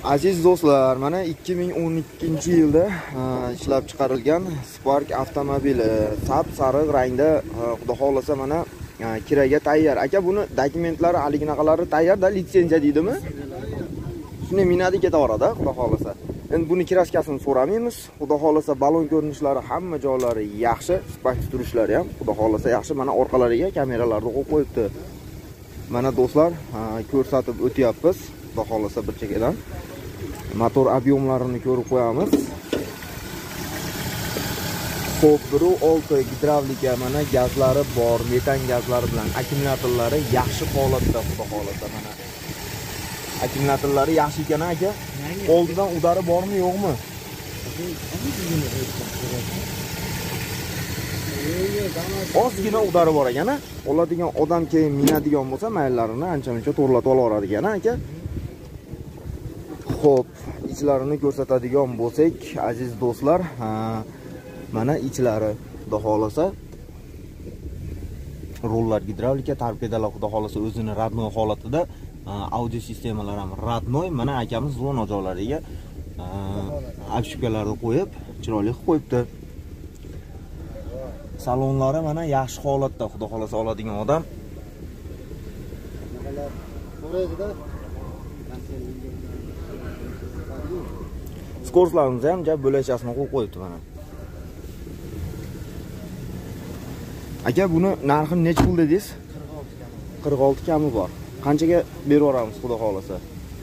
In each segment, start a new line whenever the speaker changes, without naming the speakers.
Aziz do'stlar, mana 2012-yilda ishlab chiqarilgan Spark avtomobili sap-sariq rangda, xudo xolasa mana kiraga tayyor. Aka, buni dokumentlari haliginaqalari tayyor-da, litsenziya deydimi? Shuni minadi ketaveradi, xudo xolasa. Endi buni kraskasini so'ramaymiz. Xudo xolasa balon ko'rinishlari hamma joylari yaxshi, Spark turishlari ham xudo xolasa yaxshi. Mana orqalariga kameralarni qo'yib qo'yibdi. Mana do'stlar, ko'rsatib o'tyapmiz. Xudo xolasa bir chekkadan motor объемlarini ko'rib qo'yamiz. Xo'p, 1.6 gidravlika, mana gazlari bor, metan gazlari bilan akkumulyatorlari yaxshi holatda, xudo xolasa mana. Akkumulyatorlari yaxshi ekan aka. Oldidan udari bormi, yo'qmi? Ozgina udari bor ekan. Oladigan odam keyin minadigan bo'lsa, mayllarini ancha-muncha to'g'irlatib olaveradi ekan aka. Xo'p, ichlarini ko'rsatadigan bo'lsak, aziz do'stlar, mana ichlari, xudo xolasa rollar gidravlika, torpedalar xudo xolasa o'zini radnoy holatida, audio sistemalar ham radnoy. Mana akamiz zona joylariga akshubkalarni qo'yib, chiroyli qilib qo'yibdi. Salonlari mana yaxshi holatda, xudo xolasa oladigan odam. Skorslarimiz ham jab bo'lakchasini qo'yib qo'yibdi mana. Aka, buni narxini necha pul dedingiz? 46 kami bor. Qanchaga berib yuboramiz, xudo xolasa?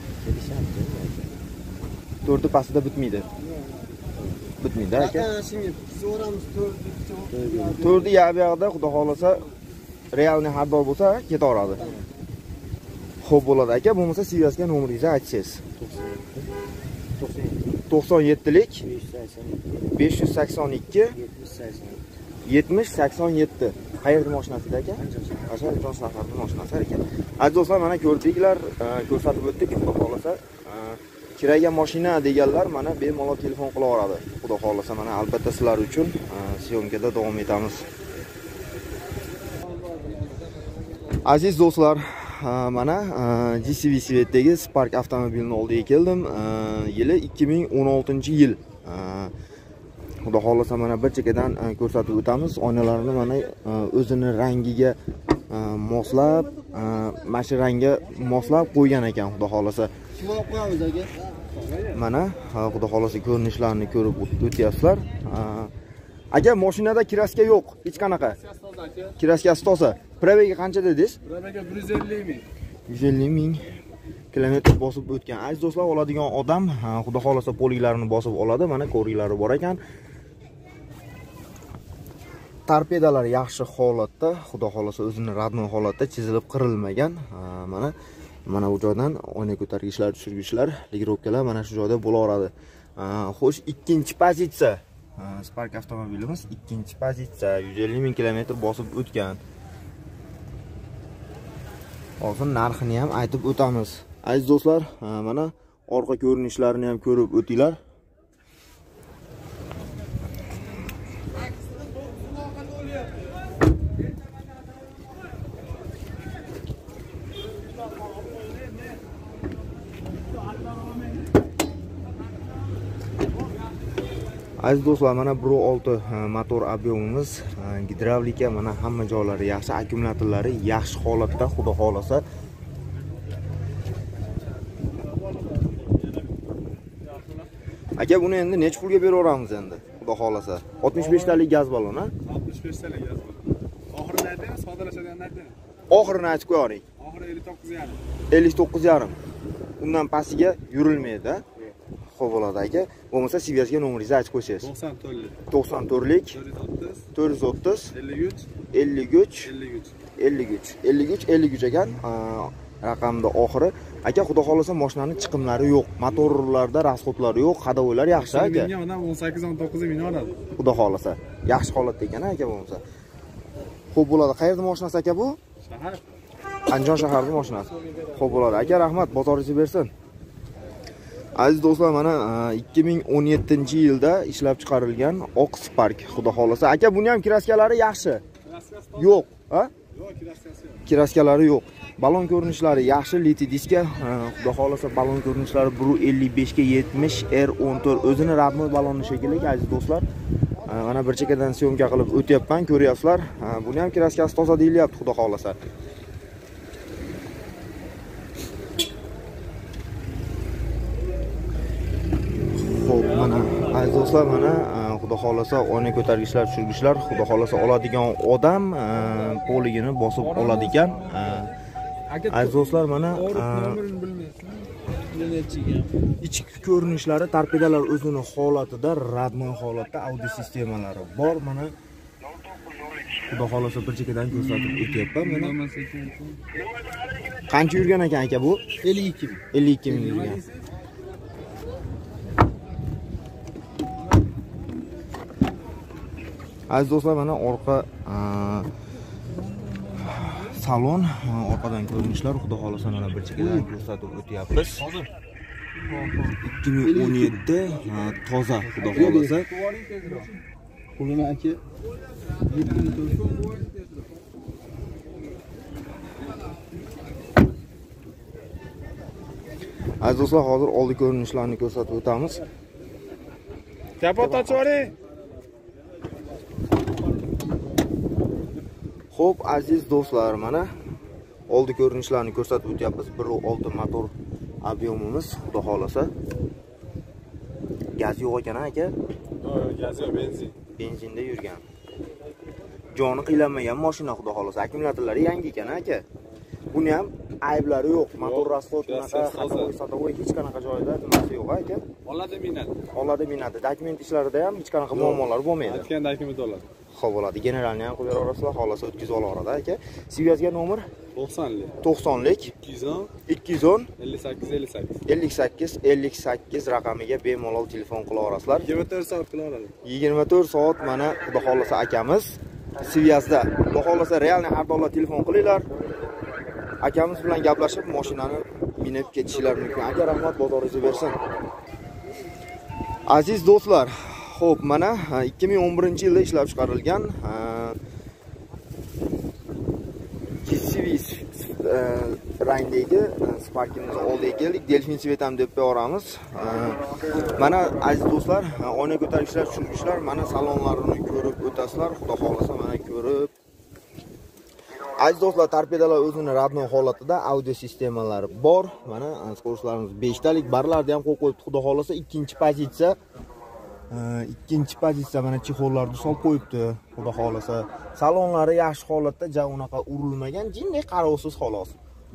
4 pastida bitmaydi. Bitmaydi aka. To'rtni yoqda xudo xolasa realniy xaridor bo'lsa ketaveradi. Xo'p bo'ladi aka, bo'lmasa Sivasga nomeringizni aytsangiz. 97lik 582 7087. Qayerda mashinasida aka? Ashar Jo'nshaharning mashinasi ekan. Aziz do'stlar, mana ko'rdinglar, ko'rsatib o'tdik, xudo xolasa. Kiraga mashina deganlar mana bemalol telefon qilaveradi. Xudo xolasa mana albatta sizlar uchun syomkada davom etamiz. Aziz do'stlar, mana GCV Svetdagi Spark avtomobilining oldiga keldim. Yili 2016-yil. Xudo xolasa mana bir chekkadan ko'rsatib o'tamiz. Oynalarini mana o'zini rangiga moslab, mana shu rangga moslab qo'ygan ekan, xudo xolasa.
Shuvab qo'yamiz aka.
Mana xudo xolasa ko'rinishlarini ko'rib o'tyapsizlar. Aka, mashinada kraska yo'q, hech qanaqa. Kraskasi toza. Probega qancha dedingiz?
Probega 150 ming.
150 ming kilometr bosib o'tgan. Aziz do'stlar, oladigan odam xudo xolasa poliklarini bosib oladi. Mana ko'riklari bor ekan. Torpedalar yaxshi holatda, xudo xolasa o'zini radnoy holatda, chizilib qirilmagan. Mana bu joydan oyna ko'targichlar, tushirgichlar, ligirovkalar mana shu joyda bo'laveradi. Xo'sh, ikkinchi pozitsiya. Spark avtomobilimiz ikkinchi pozitsiya, 150 ming kilometr bosib o'tgan. Hozir narxini ham aytib o'tamiz. Aziz do'stlar, mana orqa ko'rinishlarini ham ko'rib o'tinglar. Aziz do'stlar, mana 1.6 motor объемimiz, gidravlika, mana hamma joylari yaxshi, akkumulyatorlari yaxshi holatda, xudo xolasa. Aka, buni endi necha pulga berib yuboramiz endi, xudo xolasa? 65 talik gaz balon, ha?
65 talik gaz balon. Oxirini ayting, sodalashadiganini ayting.
Oxirini aytib qo'ying.
Oxiri 59,5.
59,5. Undan pastiga yurilmaydi. Xo'p bo'ladi aka. Bo'lmasa Sivasga nomeringizni aytib qo'ysangiz. 94lik 430 53 ekan. Raqamda oxiri. Aka, xudo xolasa mashinaning chiqimlari yo'q, motorlarda rasxodlari yo'q, hadovoylar yaxshi aka.
Menga odam 18-19 ming oladi.
Xudo xolasa. Yaxshi holatda ekan aka bo'lmasa. Xo'p bo'ladi. Qayerda mashinasi aka bu?
Shahar.
Andijon shaharida mashinasi. Xo'p bo'ladi. Aka, rahmat, bozoringizni bersin. Aziz do'stlar, mana 2017-yilda ishlab chiqarilgan oq Spark, xudo xolasa. Aka, buni ham kraskalari yaxshi.
Kraskasi
yo'q, ha?
Yo'q, kraskasi yo'q.
Kraskalari yo'q. Balon ko'rinishlari yaxshi, liti diska, xudo xolasa balon ko'rinishlari 155 ga 70 R14 o'zini radmoy balonni shekilli, aziz do'stlar. Mana bir chekkadan syomka qilib o'tyapman, ko'ryapsizlar. Buni ham kraskasi toza deyilyapti, xudo xolasa. Xo'p, mana aziz do'stlar, mana xudo xolasa oyna ko'targichlar, tushirgichlar, xudo xolasa oladigan odam poligini bosib oladigan. Aziz do'stlar, mana ichki ko'rinishlari, torpedalar o'zini holatida, radmoy holatda, audio sistemalari bor. Mana xudo xolasa bir chekkadan ko'rsatib o'tyapman. Mana qancha yurgan ekan aka bu?
52 ming.
52 ming yurgan. Aziz do'stlar, mana orqa salon, orqadan ko'rinishlar, xudo xolasa mana bir chekkadan ko'rsatib o'tyapmiz. 2017 toza, xudo xolasa.
Qo'lini aka.
Aziz do'stlar, hozir oldi ko'rinishlarni ko'rsatib o'tamiz.
Kapot ochib yuboring.
Xo'p, aziz do'stlar, mana oldi ko'rinishlarni ko'rsatib o'tyapmiz. 1.6 motor ob'yomimiz, xudo xolasa. Gaz yo'q ekan aka?
Gaz yo'q, benzin.
Benzinda yurgan. Joni qiylanmagan mashina, xudo xolasa. Akkumulyatorlari yangi ekan aka. Buni ham ayblari yo'q. Motor rasxod xatovoy hech qanaqa joyda nimasi yo'q aka.
Oladi minadi.
Oladi minadi. Dokument ishlarida ham hech qanaqa muammolar bo'lmaydi.
Aytgan dokument oladi.
Xo'p, bo'ladi. Generalni ham qo'yib berasizlar, xohlasa o'tkazib olaveradi aka. Svязga nomer
90lik.
90lik
210
210
58
58 raqamiga bemalol telefon qilaverasizlar.
24 soat qilaveradi.
24 soat mana xudo xolasa akamiz Svязda. Xudo xolasa realni har doim telefon qilinglar. Akamiz bilan gaplashib mashinani minib ketishingiz mumkin. Aka, rahmat, bozoringiz bersin. Aziz do'stlar, xo'p, mana 2011-yilda ishlab chiqarilgan Kissivis rangdagi Spark'imiz oldiga keldik. Delfin svet ham deb qo'yamiz. Mana aziz do'stlar, oyna ko'targichlar, tushirgichlar, mana salonlarini ko'rib o'tasizlar. Xudo xolasa mana ko'rib. Aziz do'stlar, torpedalar o'zini radnoy holatida, audio sistemalari bor. Mana skorslarimiz 5 talik, barlarni ham qo'yib qo'yibdi. Xudo xolasa ikkinchi pozitsiya mana chexollarni solib qo'yibdi. Xudo xolasa salonlari yaxshi holatda, ja unaqa urilmagan, jinday qarovsiz xolos.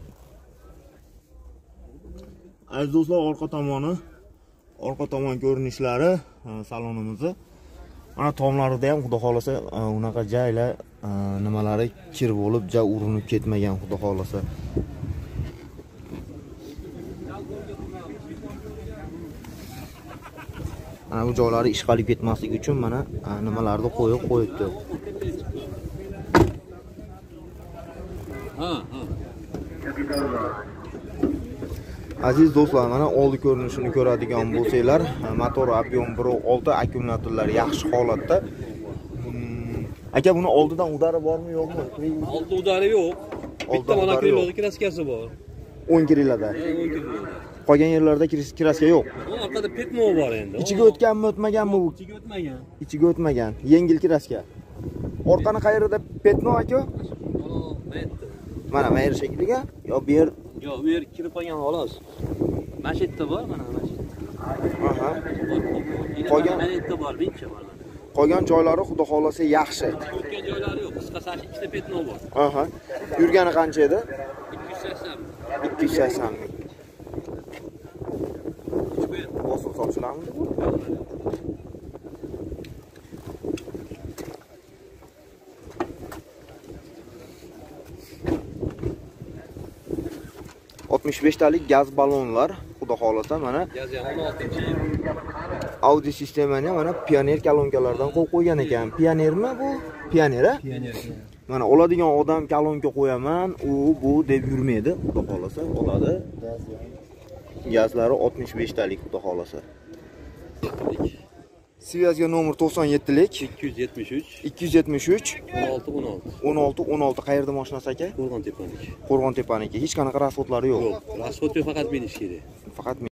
Aziz do'stlar, orqa tomon ko'rinishlari salonimizni. Mana tomlarida ham xudo xolasa unaqa jaylar nimalari kir bo'lib, ja urinib ketmagan, xudo xolasa. Mana bu joylari ishqalib ketmasligi uchun mana nimalarni qo'yib qo'yibdi. Aziz do'stlar, mana oldi ko'rinishini ko'radigan bo'lsanglar, motor ob'yom 1.6, akkumulyatorlar yaxshi holatda. Aka, buni oldidan udari bormi, yo'qmi?
Oldi udari yo'q. Bitta mana krilodi kraskasi bor.
10 krilada.
10 krilada.
Qolgan yerlarda kraska yo'q.
Orqada petno bor endi.
Ichiga o'tganmi, o'tmaganmi bu?
Ichiga o'tmagan.
Ichiga o'tmagan. Yengil kraska. Orqani qayerida petno aka? Mana mayr shekliga yo bu yer?
Yo'q, bu yer kirib qolgan xolos. Mashetda bor, mana mashet.
Aha.
Qolgan mashetda bor, bitta bor.
Qolgan joylari xudo xolasa yaxshi.
O'tgan joylari yo'q, qisqasi ikkita petno bor.
Aha. Yurgani qancha edi?
280.
280 ming. Bosim sochilarmi? talik gaz balonlar, xudo xolasa mana
Gaz ham 16-yil.
audio sistemani mana Pioneer kolonkalardan qo'yib qo'ygan ekan. Pioneermi bu? Pioneer-a?
Pioneer.
Mana oladigan odam kolonka qo'yaman, u bu deb yurmaydi, xudo xolasa oladi. Gazlari 65 talik, xudo xolasa. Sviyazga nomer 97lik
273
273
16 16.
16 16. Qayerda mashinasi aka?
Qo'rg'on tepaniki.
Qo'rg'on tepaniki. Hech qanaqa rasxodlari yo'q.
Yo'q, rasxod yo'q, faqat minish kerak.
Faqat